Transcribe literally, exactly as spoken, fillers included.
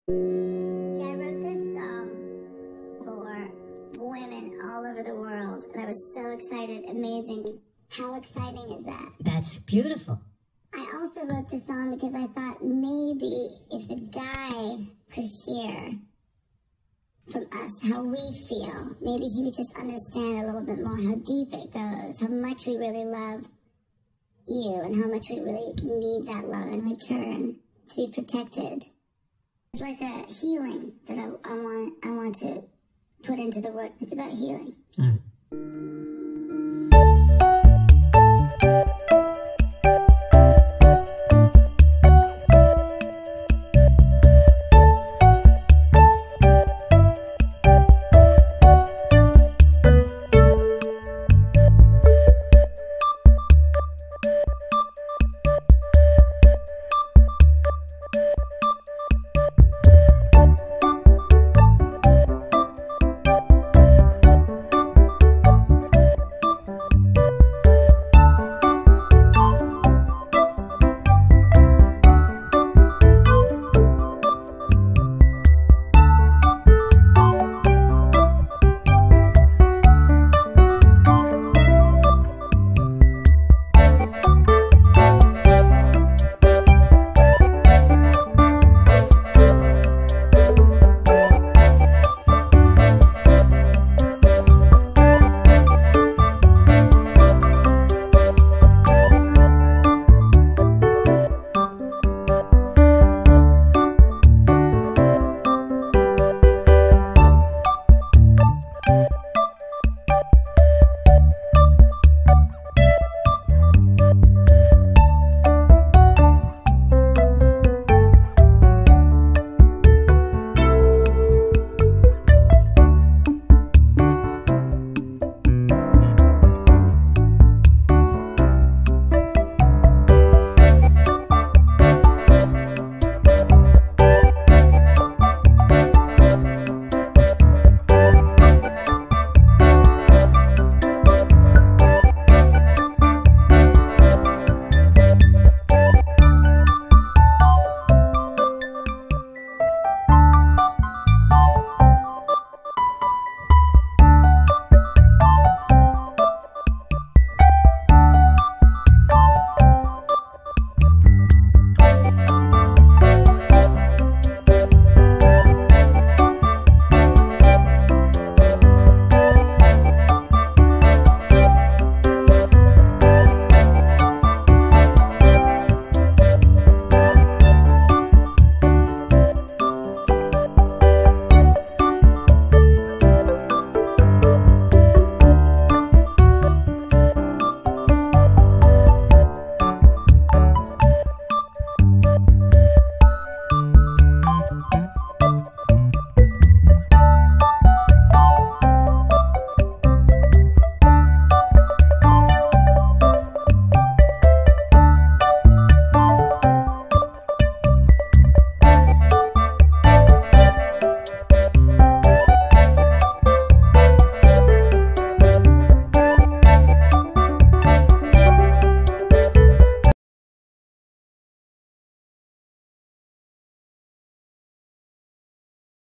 Yeah, I wrote this song for women all over the world, and I was so excited. Amazing. How exciting is that? That's beautiful. I also wrote this song because I thought maybe if the guy could hear from us how we feel, maybe he would just understand a little bit more how deep it goes, how much we really love you, and how much we really need that love in return to be protected. It's like a healing that I, I want I want to put into the work. It's about healing. Mm.